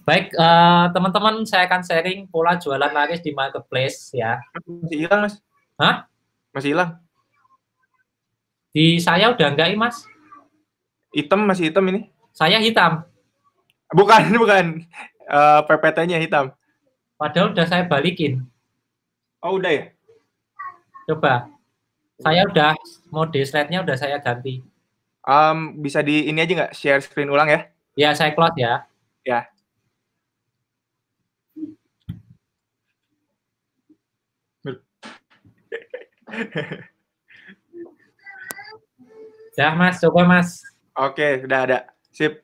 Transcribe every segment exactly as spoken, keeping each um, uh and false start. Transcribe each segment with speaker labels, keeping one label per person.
Speaker 1: Baik, eh, teman-teman, saya akan sharing pola jualan laris di marketplace ya.
Speaker 2: Masih hilang, Mas?
Speaker 1: Hah?
Speaker 2: Masih hilang?
Speaker 1: Di saya udah enggak, ini, Mas.
Speaker 2: Hitam, masih hitam ini?
Speaker 1: Saya hitam.
Speaker 2: Bukan, bukan. Uh, P P T-nya hitam.
Speaker 1: Padahal udah saya balikin.
Speaker 2: Oh, udah ya?
Speaker 1: Coba. Saya udah, mode slide-nya udah saya ganti.
Speaker 2: Um, bisa di ini aja nggak? Share screen ulang ya?
Speaker 1: Ya, saya close ya.
Speaker 2: Ya.
Speaker 1: Ya, Mas. Coba, Mas.
Speaker 2: Oke, udah ada. Sip.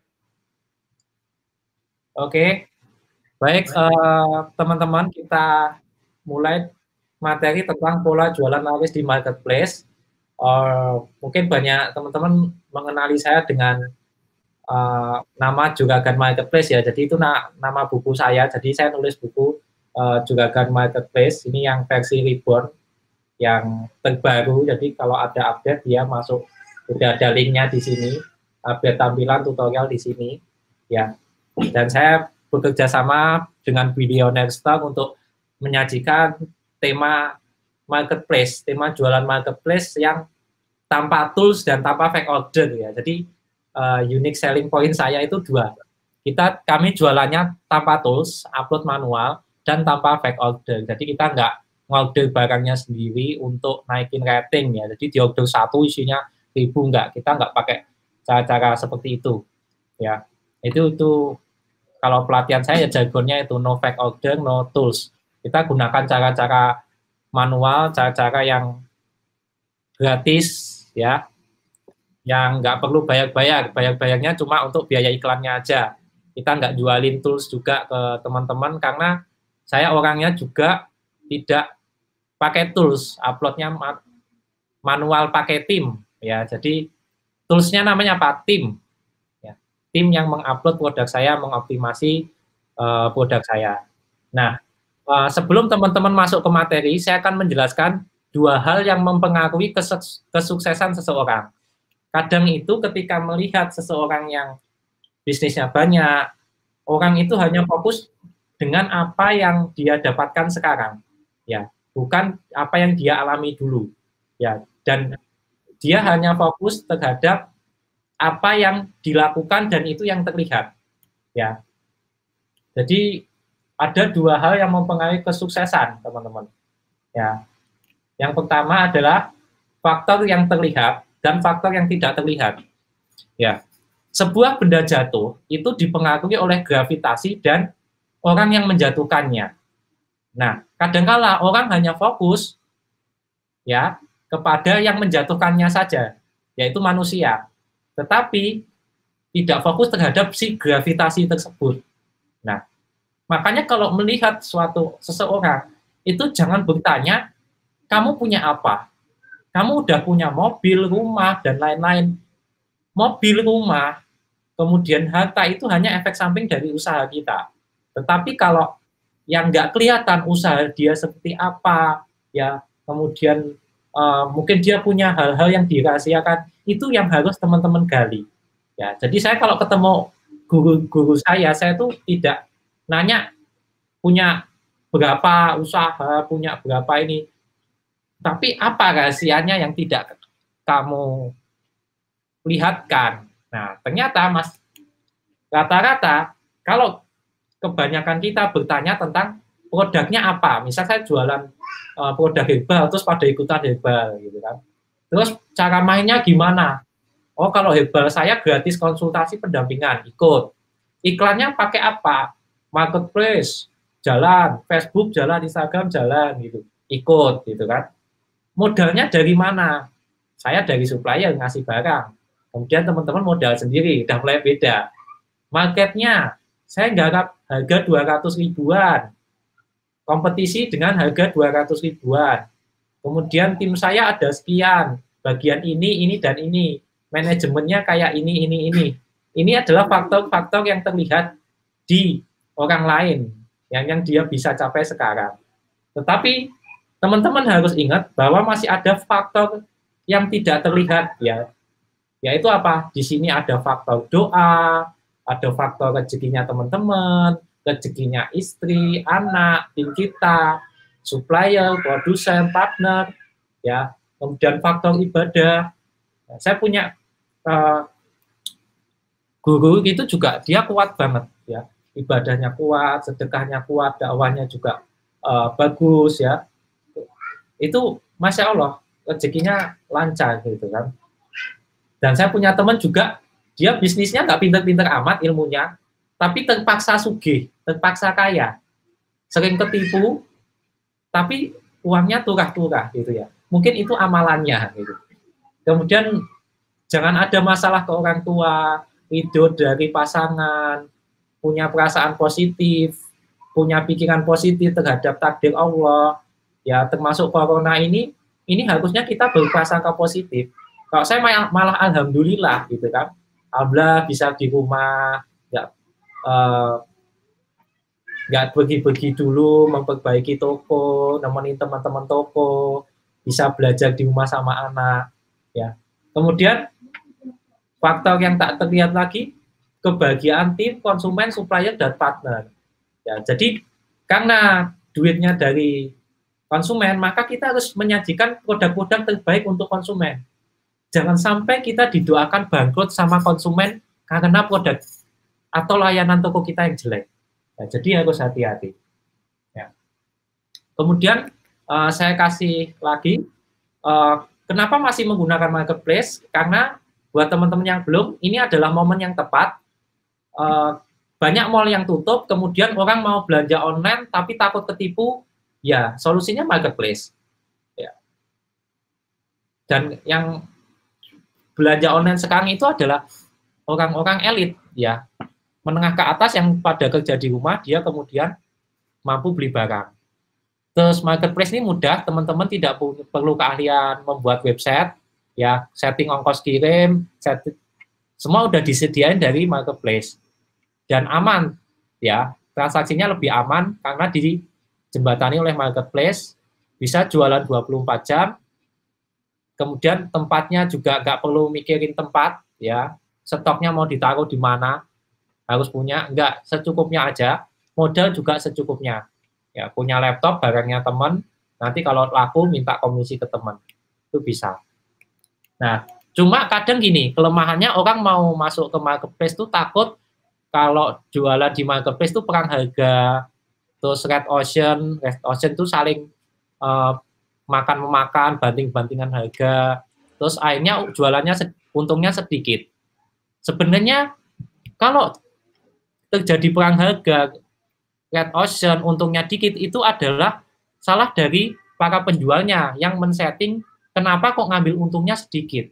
Speaker 1: Oke. Baik, teman-teman, uh, kita mulai materi tentang pola jualan laris di marketplace. Uh, mungkin banyak teman-teman mengenali saya dengan uh, nama Juragan Marketplace ya. Jadi itu na nama buku saya. Jadi saya nulis buku uh, Juragan Marketplace. Ini yang versi reborn, yang terbaru. Jadi kalau ada update dia masuk, sudah ada linknya di sini. Update tampilan tutorial di sini. Ya. Dan saya bekerja sama dengan Billionaire Stock untuk menyajikan tema marketplace, tema jualan marketplace yang tanpa tools dan tanpa fake order ya. Jadi uh, unique selling point saya itu dua. Kita kami jualannya tanpa tools, upload manual dan tanpa fake order. Jadi kita nggak ngorder barangnya sendiri untuk naikin rating ya. Jadi di order satu isinya ribu nggak, kita nggak pakai cara-cara seperti itu ya. Itu itu kalau pelatihan saya ya jargonnya itu no fake order, no tools. Kita gunakan cara-cara manual, cara-cara yang gratis ya, yang nggak perlu bayar-bayar. Bayar-bayarnya cuma untuk biaya iklannya aja. Kita nggak jualin tools juga ke teman-teman karena saya orangnya juga tidak pakai tools, uploadnya manual pakai tim ya. Jadi toolsnya namanya apa? Tim. Tim yang mengupload produk saya, mengoptimasi uh, produk saya. Nah, uh, sebelum teman-teman masuk ke materi, saya akan menjelaskan dua hal yang mempengaruhi kesuksesan seseorang. Kadang itu ketika melihat seseorang yang bisnisnya banyak, orang itu hanya fokus dengan apa yang dia dapatkan sekarang, ya, bukan apa yang dia alami dulu, ya, dan dia hanya fokus terhadap apa yang dilakukan dan itu yang terlihat ya. Jadi ada dua hal yang mempengaruhi kesuksesan teman-teman ya. Yang pertama adalah faktor yang terlihat dan faktor yang tidak terlihat ya. Sebuah benda jatuh itu dipengaruhi oleh gravitasi dan orang yang menjatuhkannya. Nah, kadangkala orang hanya fokus ya kepada yang menjatuhkannya saja, yaitu manusia, tetapi tidak fokus terhadap si gravitasi tersebut. Nah, makanya kalau melihat suatu seseorang, itu jangan bertanya, kamu punya apa? Kamu udah punya mobil, rumah, dan lain-lain. Mobil, rumah, kemudian harta itu hanya efek samping dari usaha kita. Tetapi kalau yang nggak kelihatan usaha dia seperti apa, ya kemudian uh, mungkin dia punya hal-hal yang dirahasiakan, itu yang harus teman-teman gali. Ya, jadi saya kalau ketemu guru-guru saya, saya tuh tidak nanya punya berapa usaha, punya berapa ini, tapi apa rahasianya yang tidak kamu lihatkan. Nah, ternyata Mas, rata-rata kalau kebanyakan kita bertanya tentang produknya apa, misal saya jualan uh, produk herbal, terus pada ikutan herbal, gitu kan. Terus cara mainnya gimana? Oh, kalau herbal saya gratis konsultasi pendampingan, ikut. Iklannya pakai apa? Marketplace, jalan, Facebook jalan, Instagram jalan, gitu. Ikut, gitu kan. Modalnya dari mana? Saya dari supplier ngasih barang. Kemudian teman-teman modal sendiri, udah mulai beda. Marketnya, saya garap harga dua ratus ribuan. Kompetisi dengan harga dua ratus ribuan. Kemudian tim saya ada sekian, bagian ini, ini, dan ini. Manajemennya kayak ini, ini, ini. Ini adalah faktor-faktor yang terlihat di orang lain, yang, yang dia bisa capai sekarang. Tetapi teman-teman harus ingat bahwa masih ada faktor yang tidak terlihat, ya. Yaitu apa? Di sini ada faktor doa, ada faktor rezekinya teman-teman, rezekinya istri, anak, tim kita, supplier, produsen, partner, ya, kemudian faktor ibadah. Nah, saya punya uh, guru itu juga dia kuat banget, ya, ibadahnya kuat, sedekahnya kuat, dakwahnya juga uh, bagus, ya. Itu masya Allah rezekinya lancar gitu kan. Dan saya punya teman juga dia bisnisnya nggak pinter-pinter amat ilmunya, tapi terpaksa sugih, terpaksa kaya, sering ketipu, tapi uangnya turah-turah gitu ya. Mungkin itu amalannya gitu. Kemudian jangan ada masalah ke orang tua, ridho dari pasangan, punya perasaan positif, punya pikiran positif terhadap takdir Allah. Ya termasuk corona ini, ini harusnya kita berprasangka positif. Kalau saya malah, malah alhamdulillah gitu kan, alhamdulillah bisa di rumah, nggak uh, nggak pergi-pergi dulu, memperbaiki toko, nemenin teman-teman toko, bisa belajar di rumah sama anak, ya. Kemudian faktor yang tak terlihat lagi, kebahagiaan tim, konsumen, supplier, dan partner. Ya, jadi karena duitnya dari konsumen, maka kita harus menyajikan produk-produk terbaik untuk konsumen. Jangan sampai kita didoakan bangkrut sama konsumen karena produk atau layanan toko kita yang jelek. Ya, jadi harus hati-hati. Ya. Kemudian uh, saya kasih lagi, uh, kenapa masih menggunakan marketplace? Karena buat teman-teman yang belum, ini adalah momen yang tepat. Uh, banyak mall yang tutup, kemudian orang mau belanja online tapi takut ketipu, ya solusinya marketplace. Ya. Dan yang belanja online sekarang itu adalah orang-orang elit, ya, menengah ke atas yang pada kerja di rumah, dia kemudian mampu beli barang. Terus marketplace ini mudah, teman-teman tidak perlu keahlian membuat website, ya, setting ongkos kirim, setting, semua udah disediain dari marketplace dan aman, ya, transaksinya lebih aman karena dijembatani oleh marketplace, bisa jualan dua puluh empat jam. Kemudian tempatnya juga nggak perlu mikirin tempat, ya, stoknya mau ditaruh di mana, harus punya, nggak, secukupnya aja, modal juga secukupnya, ya, punya laptop, barangnya teman, nanti kalau laku minta komisi ke teman, itu bisa. Nah, cuma kadang gini, kelemahannya orang mau masuk ke marketplace tuh takut kalau jualan di marketplace tuh perang harga, terus red ocean, red ocean tuh saling uh, makan-memakan, banting-bantingan harga, terus akhirnya jualannya, untungnya sedikit. Sebenarnya kalau terjadi perang harga, red ocean, untungnya dikit, itu adalah salah dari para penjualnya yang men-setting kenapa kok ngambil untungnya sedikit.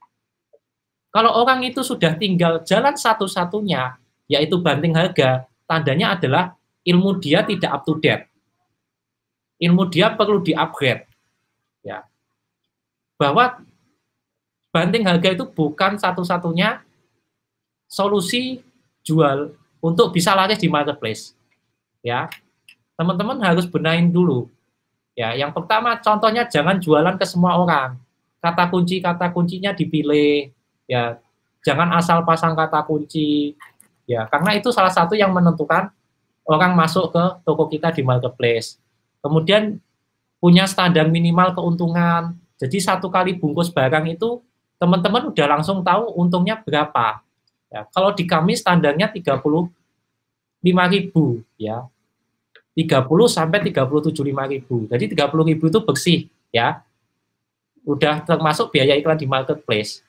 Speaker 1: Kalau orang itu sudah tinggal jalan satu-satunya, yaitu banting harga, tandanya adalah ilmu dia tidak up to date. Ilmu dia perlu di-upgrade. Ya, bahwa banting harga itu bukan satu-satunya solusi jual untuk bisa laris di marketplace. Ya, teman-teman harus benahin dulu. Ya, yang pertama contohnya jangan jualan ke semua orang. Kata kunci kata kuncinya dipilih. Ya, jangan asal pasang kata kunci. Ya, karena itu salah satu yang menentukan orang masuk ke toko kita di marketplace. Kemudian punya standar minimal keuntungan. Jadi satu kali bungkus barang itu teman-teman udah langsung tahu untungnya berapa. Ya, kalau di kami standarnya tiga puluh lima ribu, ya. tiga puluh sampai tiga puluh tujuh lima ribu. Jadi tiga puluh ribu itu bersih, ya. Udah termasuk biaya iklan di marketplace.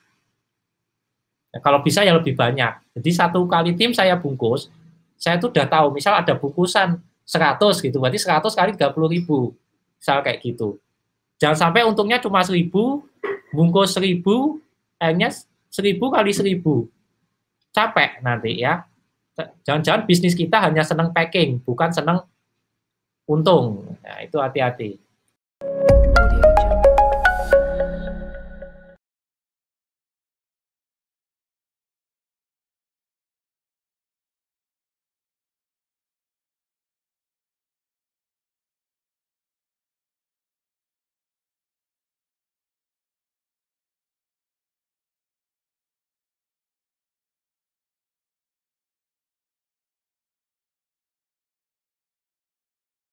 Speaker 1: Ya, kalau bisa ya lebih banyak. Jadi satu kali tim saya bungkus, saya tuh udah tahu, misal ada bungkusan seratus gitu, berarti seratus kali tiga puluh ribu. Misal kayak gitu. Jangan sampai untungnya cuma seribu, bungkus seribu, akhirnya seribu kali seribu. Capek nanti ya. Jangan-jangan bisnis kita hanya senang packing, bukan senang untung. Nah, itu hati-hati.